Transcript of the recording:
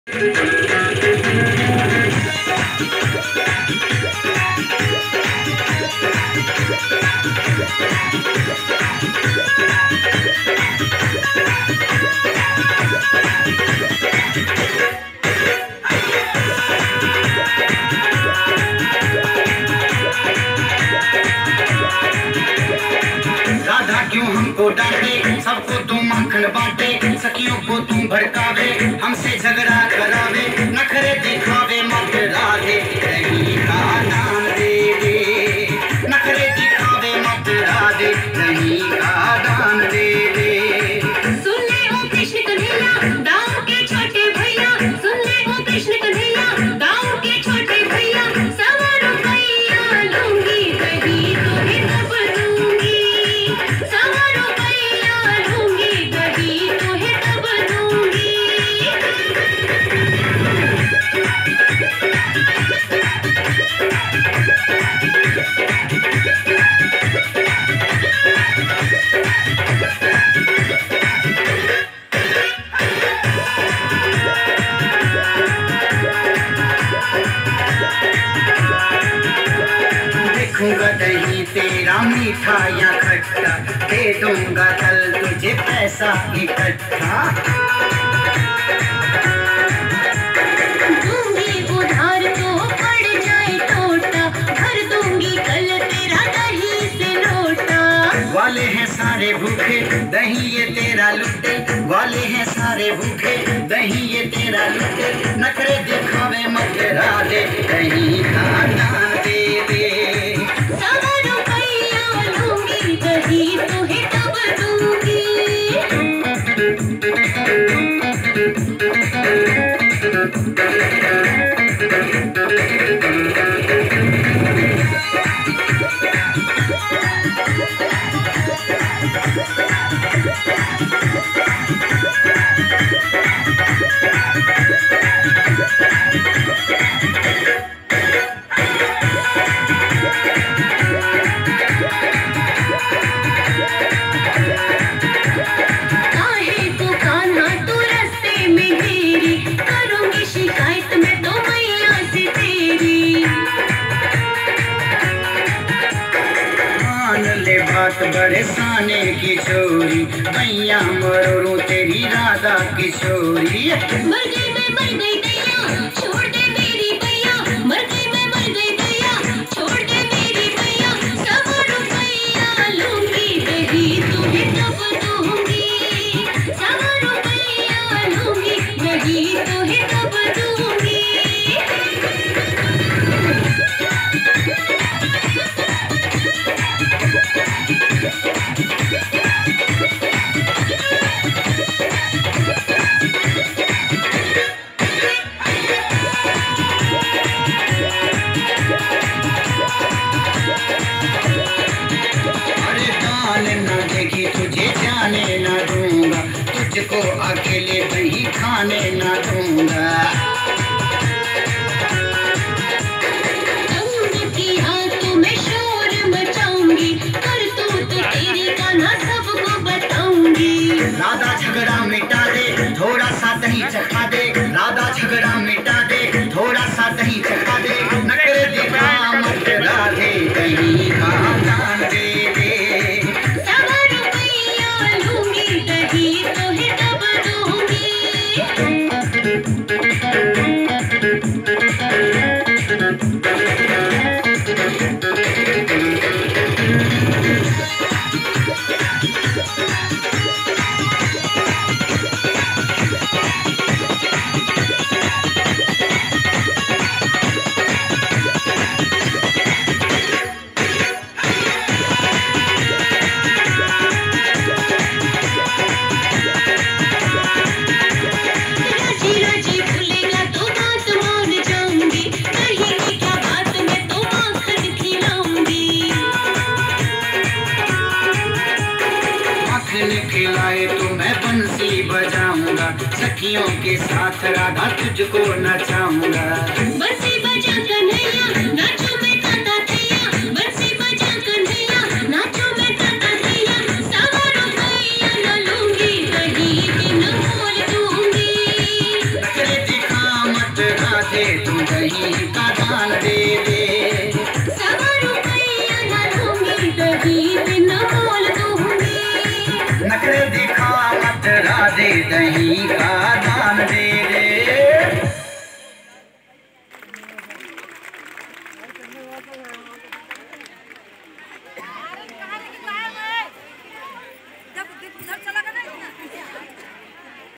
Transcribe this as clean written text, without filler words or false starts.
क्यों हमको डांटे, सबको तू माखन बांटे, सखियों को तू भड़कावे, हमसे झगड़ा करावे, नखरे दिखावे मत राधे, नहीं का दान दे दे, नखरे दिखावे मत राधे, नहीं का दान दे दे। सुन ले ओ कृष्ण कन्हैया, गाँव के छोटे भैया, सुन ले ओ कृष्ण कन्हैया, गाँव के छोटे भैया, 100 रुपया लूंगी कहीं तुम्हें तब दूंगी, 100 रुपया लूंगी कहीं तुम्हें तब दूंगी। देखूंगा दही तेरा मीठा या खट्टा, दे दूंगा कल तुझे पैसा इकट्ठा। दूंगी उधार तो पड़ जाए टोटा, भर दूंगी कल तेरा दही से लोटा। वाले हैं सारे भूखे दही ये तेरा लुटे, वाले हैं सारे भूखे दही ये तेरा लुटे, नखरे दिखावे मत राधे, दही का दान दे दे। 100 रुपया लूंगी दही तुम्हें तब दूंगी। काहे को कान्हा तू रास्ते में घेरी, करूंगी शिकायत मैं तो मैया से तेरी। मान ले बात बरसाने की छोरी, मैया मरोड़ू तेरी राधा किशोरी। मर गई दैया, छोड़ दे मेरी भैया, मर गई दैया, छोड़ दे मेरी भैया, 100 रुपया लूंगी दही तुम्हें तब दूंगी, 100 रुपया लूंगी दही तुम्हें तब दूंगी। अरे दान न देगी तुझे जाने न दूंगा, तुझको अकेले दही खाने न दूंगा। तंग किया तो मैं शोर मचाऊंगी, करतूत तेरी कान्हा सबको बताऊंगी। राधा झगड़ा मिटा दे, थोड़ा सा दही चखा दे, राधा झगड़ा मिटा दे, थोड़ा सा दही चखा दे, नखरे दिखा मत राधे, दही का दान दे दे। 100 रुपया लूंगी दही तुम्हें तब दूंगी। राजी राजी भूलेगा तो बात मान जाऊंगी, कहीं क्या बात मैं तो माखन खिलाऊंगी। माखन खिलाए तो मैं बंसी बजाऊंगा, सखियों के साथ राधा तुझको नचाऊंगा। बंसी बजा कन्हैया, नाचो मैं ताता थैया, बंसी बजा कन्हैया, नाचो मैं ताता थैया, 100 रुपया न लूंगी दही बिन मोल दूंगी। नखरे दिखा दे तू दही का दान दे दे। 100 रुपया न दूंगी दही बिना बोल दूंगी। नखरे दिखा मत राधे दही